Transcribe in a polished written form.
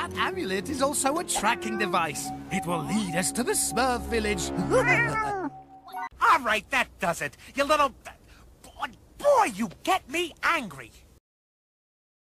That amulet is also a tracking device. It will lead us to the Smurf village. All right, that does it. You little... Boy, you get me angry.